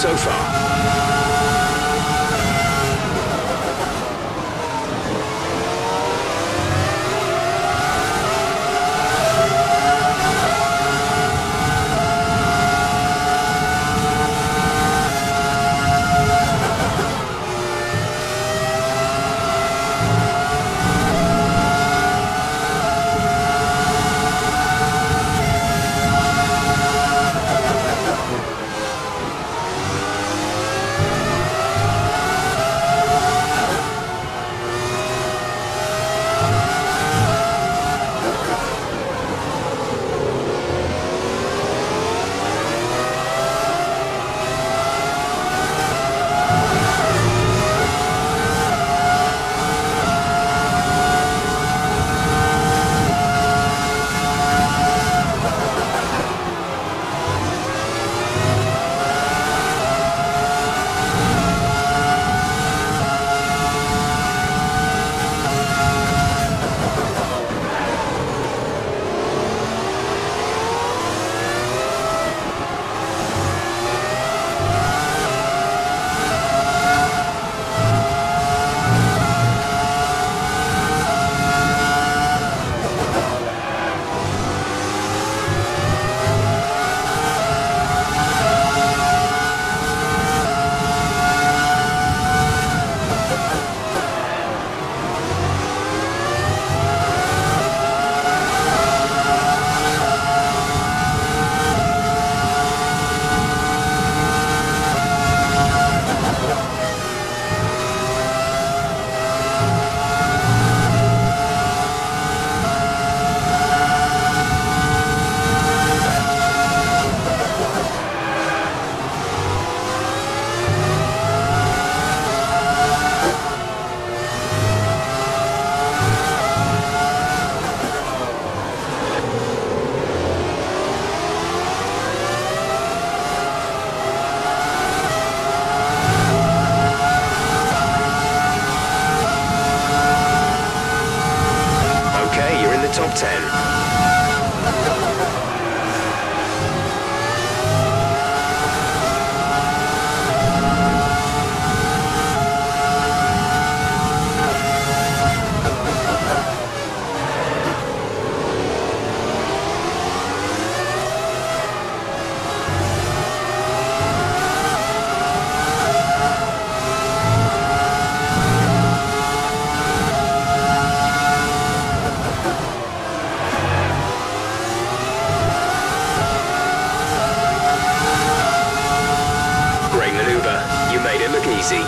so far. Top 10. Easy.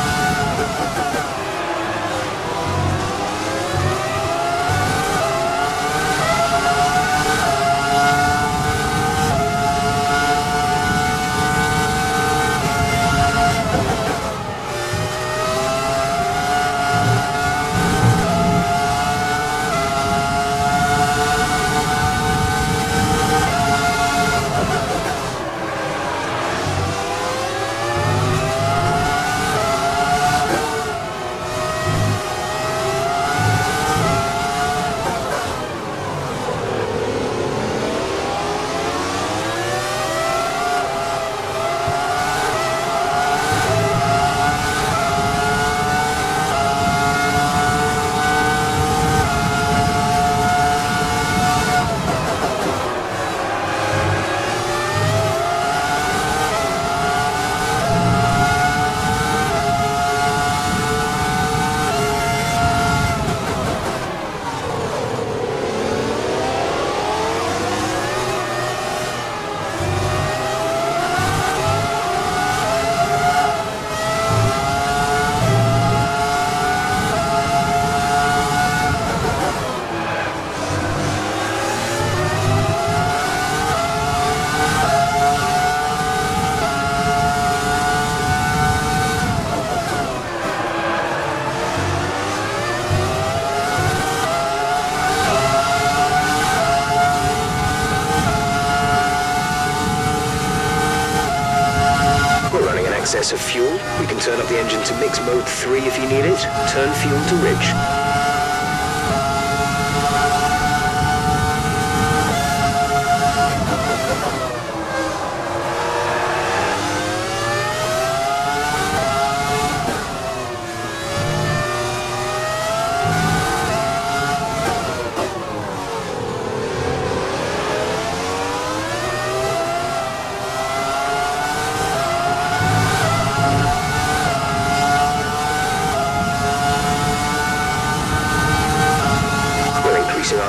Excess of fuel. We can turn up the engine to mix mode 3 if you need it. Turn fuel to rich.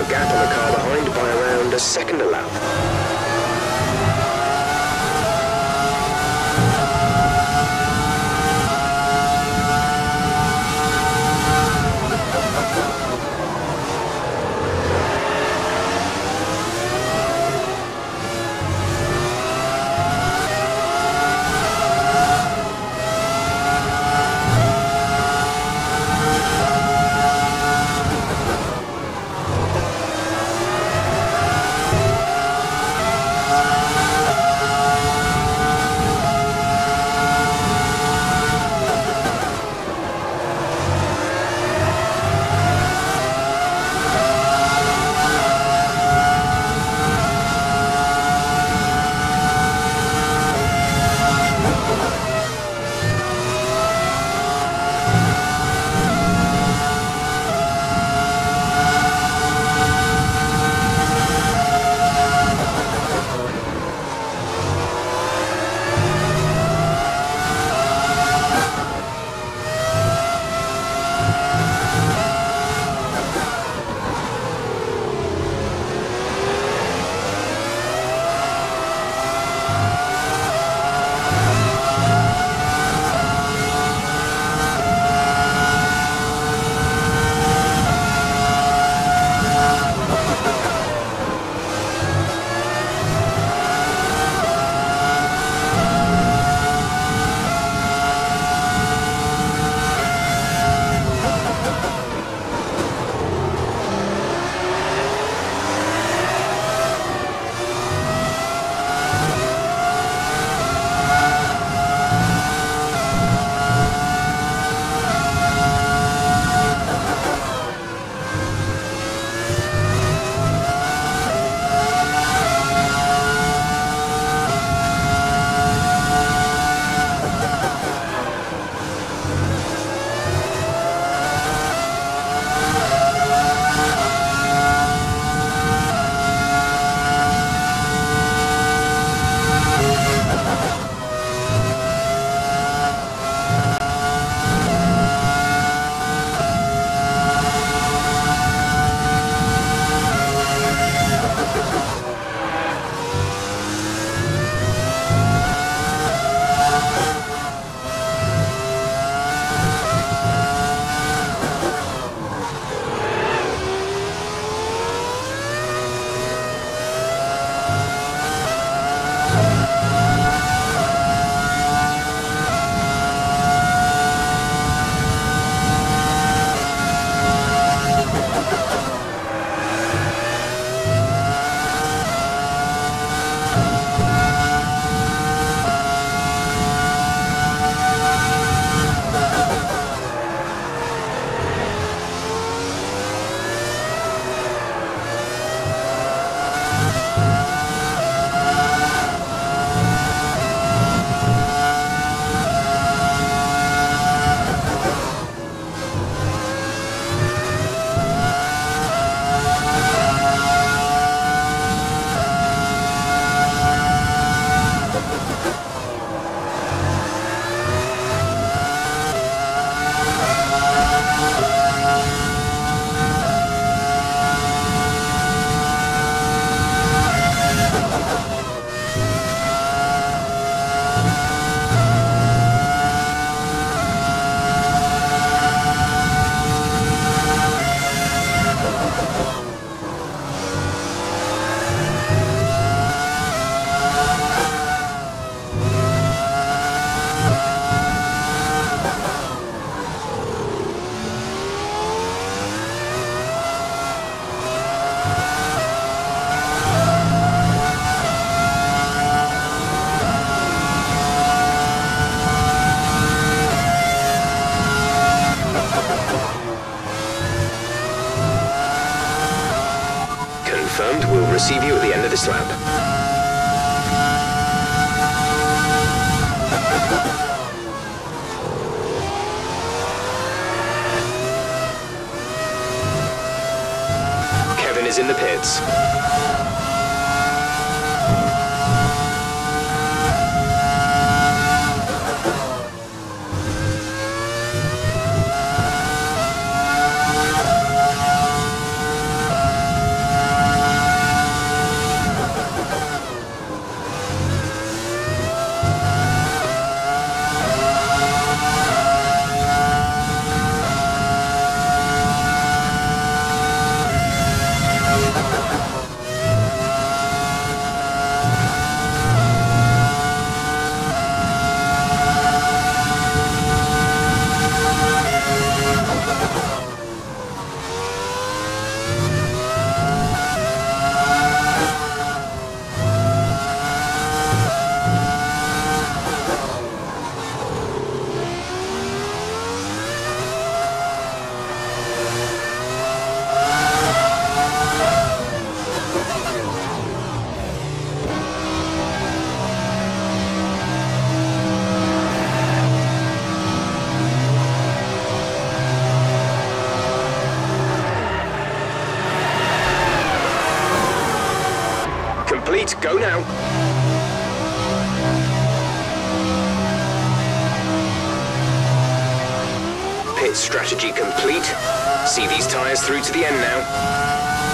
gap on the car behind by around a second a lap. Confirmed, we'll receive you at the end of this lap. Kevin is in the pits. right, go now. Pit strategy complete. See these tyres through to the end now.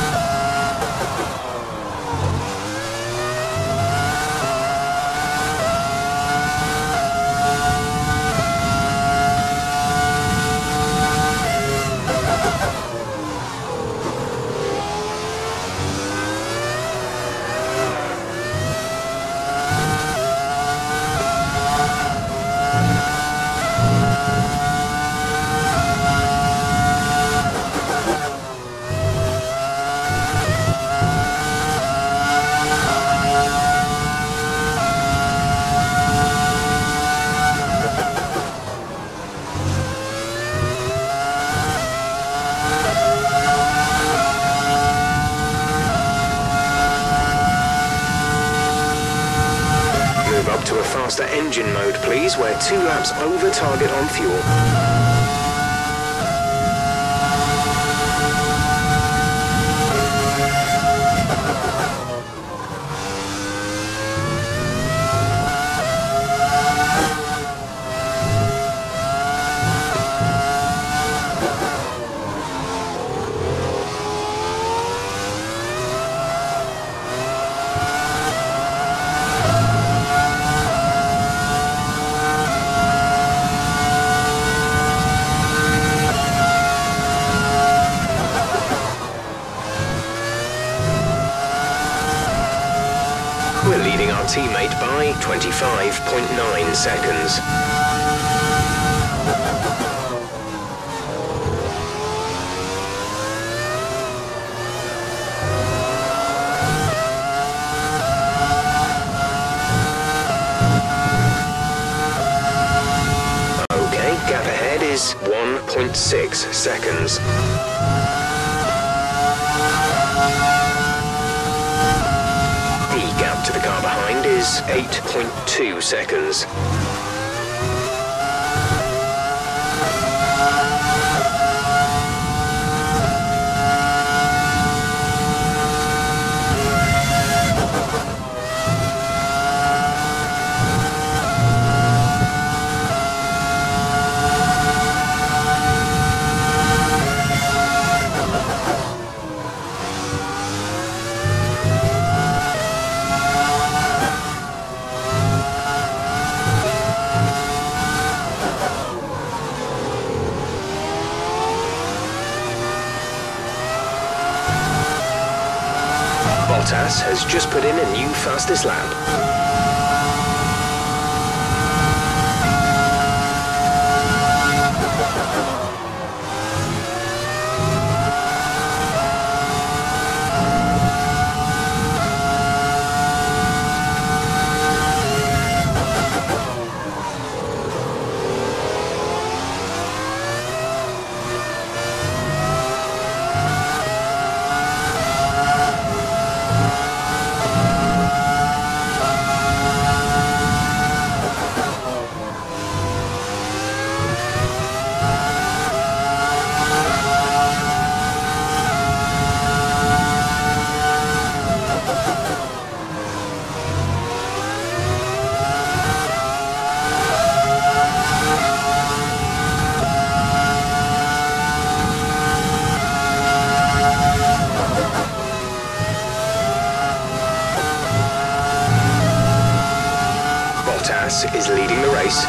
To a faster engine mode, please, where 2 laps over target on fuel. We're leading our teammate by 25.9 seconds. Okay, gap ahead is 1.6 seconds. To the car behind is 8.2 seconds. Bottas has just put in a new fastest lap. Bottas is leading the race.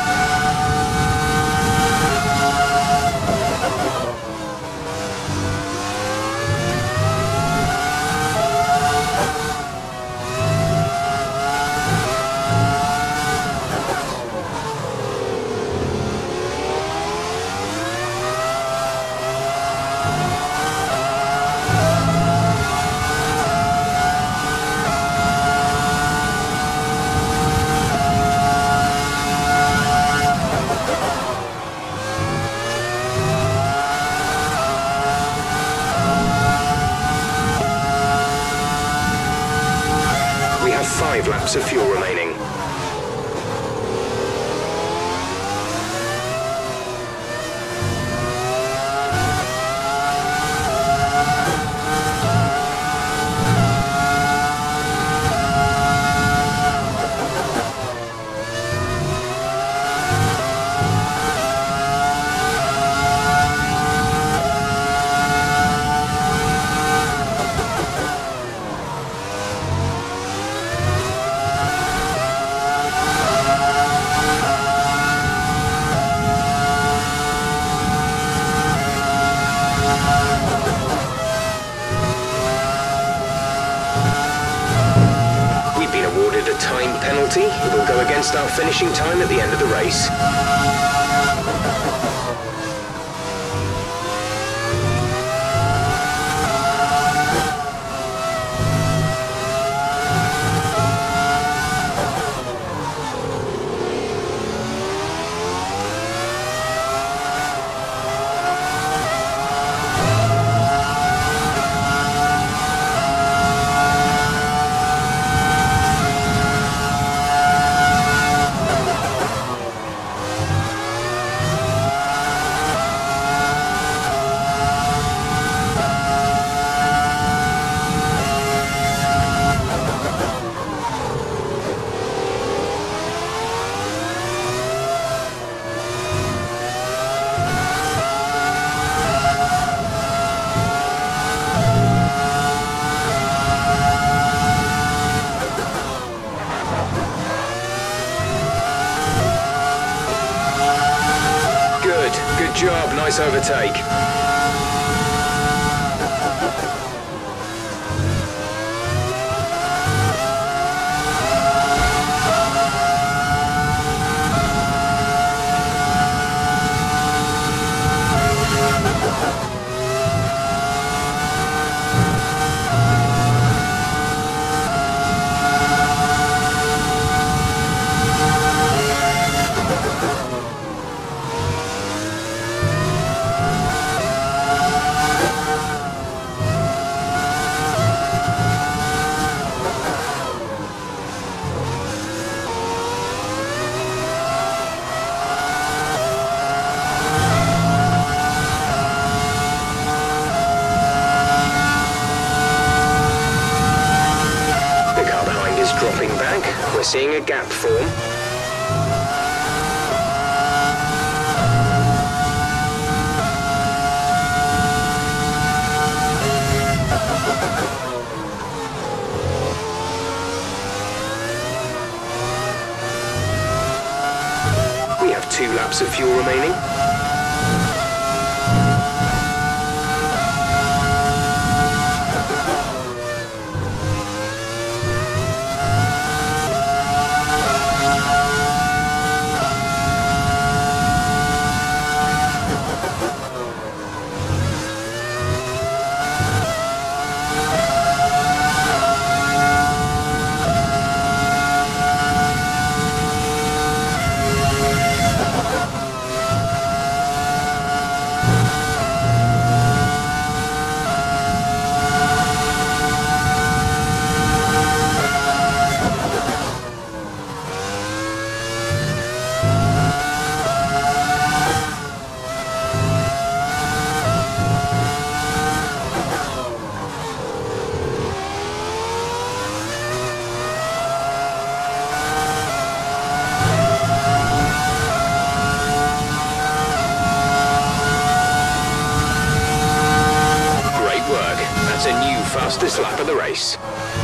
We have 5 laps of fuel remaining. penalty, it will go against our finishing time at the end of the race. Good job, nice overtake. Dropping back, we're seeing a gap form. We have 2 laps of fuel remaining. That's a new fastest lap of the race.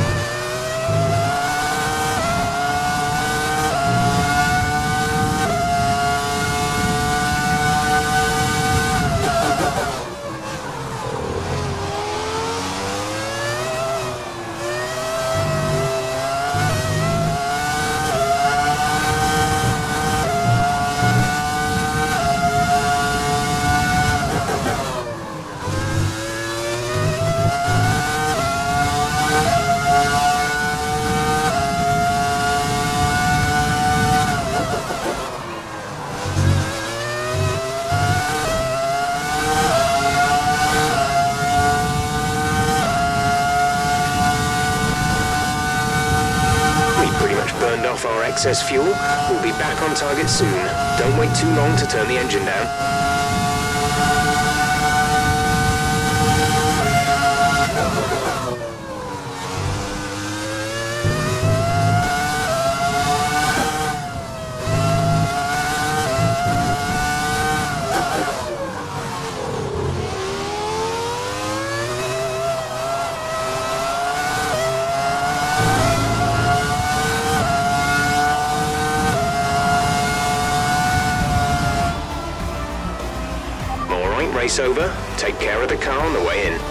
Burned off our excess fuel. We'll be back on target soon. Don't wait too long to turn the engine down. Race over. Take care of the car on the way in.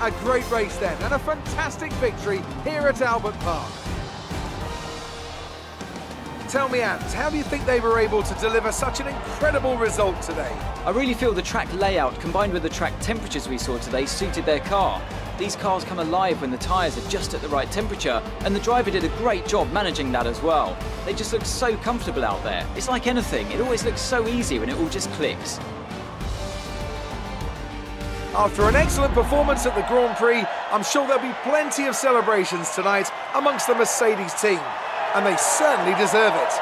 A great race then, and a fantastic victory here at Albert Park. Tell me, Ant, how do you think they were able to deliver such an incredible result today? I really feel the track layout combined with the track temperatures we saw today suited their car. These cars come alive when the tyres are just at the right temperature, and the driver did a great job managing that as well. They just look so comfortable out there. It's like anything, it always looks so easy when it all just clicks. After an excellent performance at the Grand Prix, I'm sure there'll be plenty of celebrations tonight amongst the Mercedes team, and they certainly deserve it.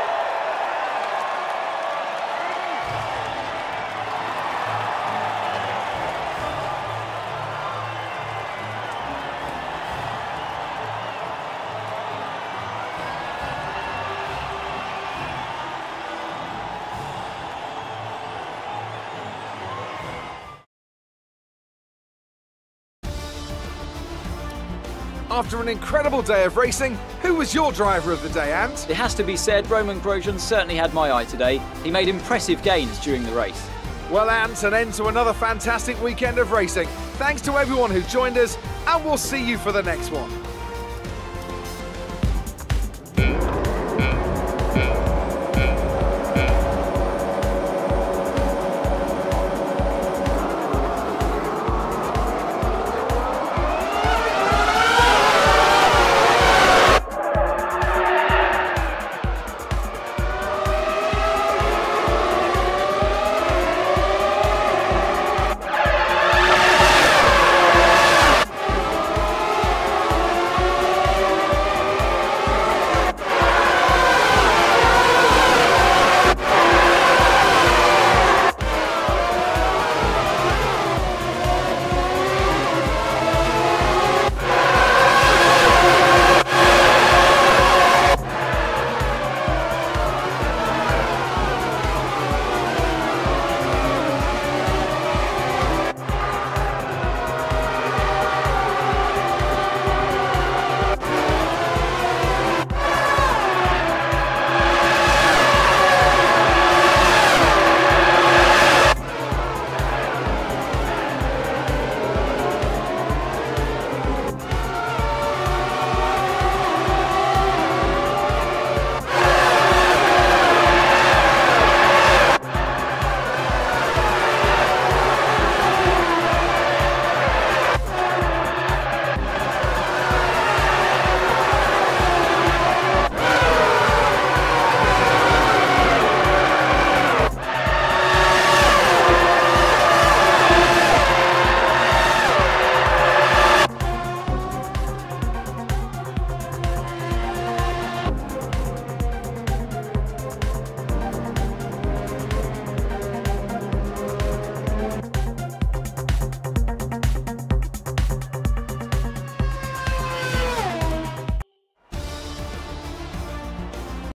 After an incredible day of racing, who was your driver of the day, Ant? It has to be said, Romain Grosjean certainly had my eye today. He made impressive gains during the race. Well, Ant, an end to another fantastic weekend of racing. Thanks to everyone who joined us, and we'll see you for the next one.